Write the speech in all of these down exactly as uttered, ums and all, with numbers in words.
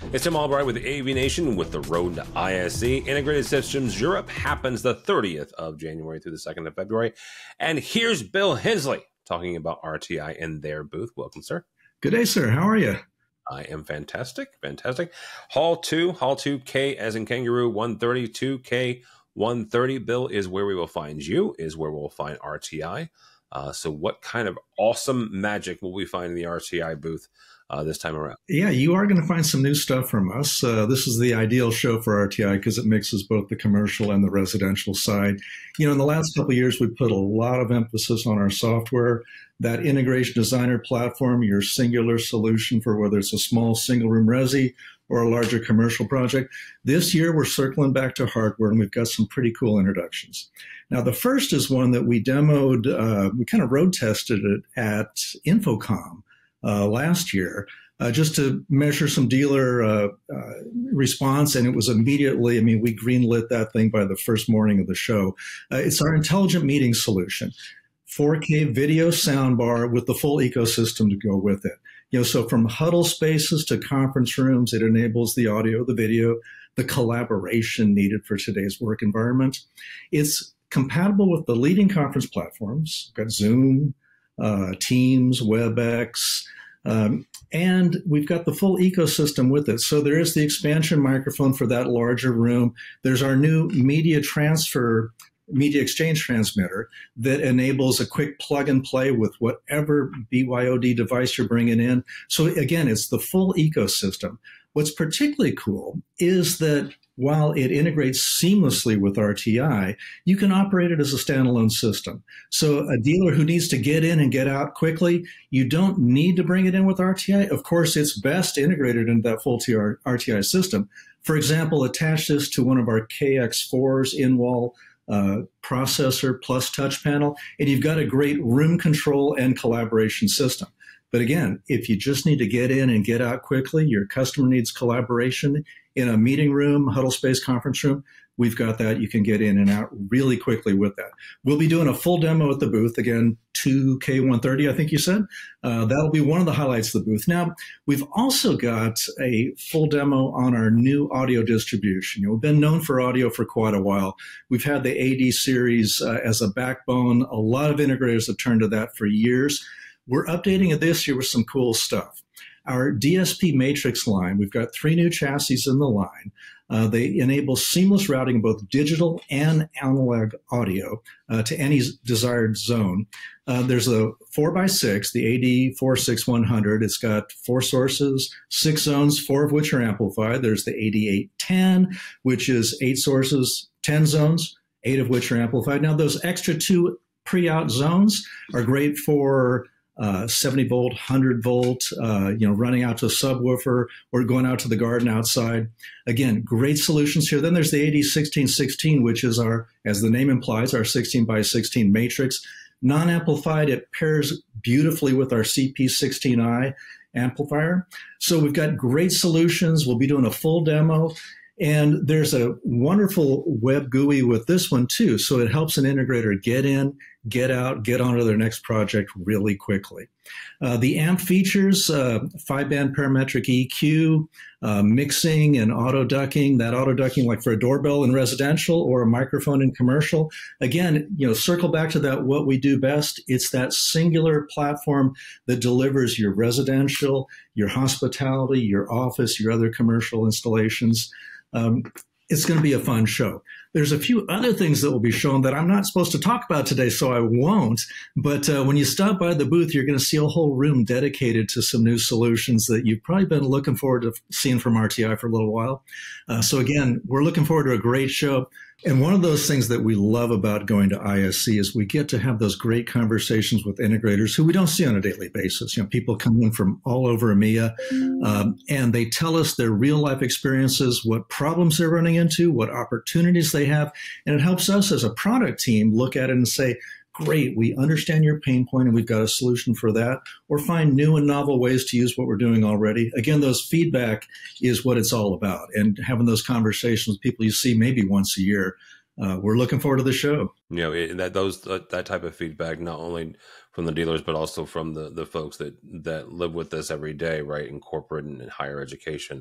It's Tim Albright with AVNation with the Road to I S E. Integrated Systems Europe happens the thirtieth of January through the second of February. And here's Bill Hensley talking about R T I in their booth. Welcome, sir. Good day, sir. How are you? I am fantastic. Fantastic. Hall two, Hall two, K as in kangaroo, one thirty-two, K one thirty. Bill, is where we will find you, is where we'll find R T I. Uh, so what kind of awesome magic will we find in the R T I booth Uh, this time around? Yeah, you are going to find some new stuff from us. Uh, this is the ideal show for R T I because it mixes both the commercial and the residential side. You know, in the last couple of years, we put a lot of emphasis on our software, that integration designer platform, your singular solution for whether it's a small single room resi or a larger commercial project. This year, we're circling back to hardware, and we've got some pretty cool introductions. Now, the first is one that we demoed, uh, we kind of road tested it at Infocom Uh, last year, uh, just to measure some dealer uh, uh, response, and it was immediately, I mean, we greenlit that thing by the first morning of the show. Uh, it's our intelligent meeting solution, four K video soundbar with the full ecosystem to go with it. You know, so from huddle spaces to conference rooms, it enables the audio, the video, the collaboration needed for today's work environment. It's compatible with the leading conference platforms. We've got Zoom, Uh, Teams, WebEx, um, and we've got the full ecosystem with it. So there is the expansion microphone for that larger room. There's our new media transfer, media exchange transmitter that enables a quick plug and play with whatever B Y O D device you're bringing in. So again, it's the full ecosystem. What's particularly cool is that while it integrates seamlessly with R T I, you can operate it as a standalone system. So a dealer who needs to get in and get out quickly, you don't need to bring it in with R T I. Of course, it's best integrated into that full R T I system. For example, attach this to one of our K X fours in-wall uh, processor plus touch panel, and you've got a great room control and collaboration system. But again, if you just need to get in and get out quickly, your customer needs collaboration in a meeting room, huddle space, conference room, we've got that. You can get in and out really quickly with that. We'll be doing a full demo at the booth, again, two K one thirty, I think you said. Uh, that'll be one of the highlights of the booth. Now, we've also got a full demo on our new audio distribution. You know, we've been known for audio for quite a while. We've had the A D series uh, as a backbone. A lot of integrators have turned to that for years. We're updating it this year with some cool stuff. Our D S P matrix line, we've got three new chassis in the line. Uh, they enable seamless routing of both digital and analog audio uh, to any desired zone. Uh, there's a four by six, the A D four sixty-one hundred. It's got four sources, six zones, four of which are amplified. There's the A D eight ten, which is eight sources, ten zones, eight of which are amplified. Now, those extra two pre-out zones are great for Uh, seventy volt, one hundred volt, uh, you know, running out to a subwoofer or going out to the garden outside. Again, great solutions here. Then there's the A D sixteen sixteen, which is our, as the name implies, our sixteen by sixteen matrix. Non-amplified, it pairs beautifully with our C P sixteen i amplifier. So we've got great solutions. We'll be doing a full demo. And there's a wonderful web G U I with this one too. So it helps an integrator get in, get out, get onto their next project really quickly. Uh, the amp features, uh, five band parametric E Q, uh, mixing and auto ducking, that auto ducking like for a doorbell in residential or a microphone in commercial. Again, you know, circle back to that, what we do best. It's that singular platform that delivers your residential, your hospitality, your office, your other commercial installations. Um, it's going to be a fun show. There's a few other things that will be shown that I'm not supposed to talk about today, so I won't. But uh, when you stop by the booth, you're going to see a whole room dedicated to some new solutions that you've probably been looking forward to seeing from R T I for a little while. Uh, so again, we're looking forward to a great show. And one of those things that we love about going to I S E is we get to have those great conversations with integrators who we don't see on a daily basis. You know, people come in from all over EMEA, um, and they tell us their real life experiences, what problems they're running into, what opportunities they have. And it helps us as a product team look at it and say, great, we understand your pain point and we've got a solution for that, or find new and novel ways to use what we're doing already. Again, those feedback is what it's all about, and having those conversations with people you see maybe once a year. Uh, we're looking forward to the show. You know, it, that those that type of feedback, not only from the dealers, but also from the, the folks that, that live with us every day, right, in corporate and in higher education,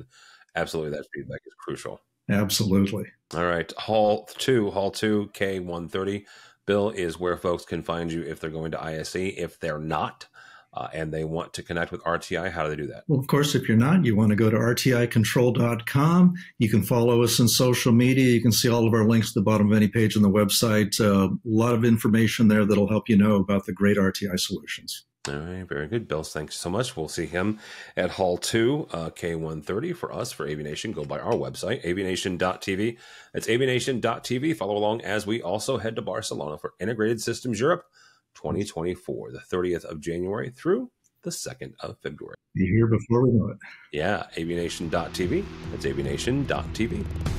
Absolutely. That feedback is crucial. Absolutely. All right. Hall two, Hall two, K one thirty. Bill, is where folks can find you if they're going to I S E. If they're not, uh, and they want to connect with R T I, how do they do that? Well, of course, if you're not, you want to go to R T I control dot com. You can follow us on social media. You can see all of our links at the bottom of any page on the website. Uh, a lot of information there that'll help you know about the great R T I solutions. All right, very good. Bill, thanks so much. We'll see him at Hall two, uh, K one thirty. For us, for AVNation, go by our website, A V nation dot T V. That's A V nation dot T V. Follow along as we also head to Barcelona for Integrated Systems Europe twenty twenty-four, the thirtieth of January through the second of February. Be here before we know it. Yeah, A V nation dot T V. That's A V nation dot T V.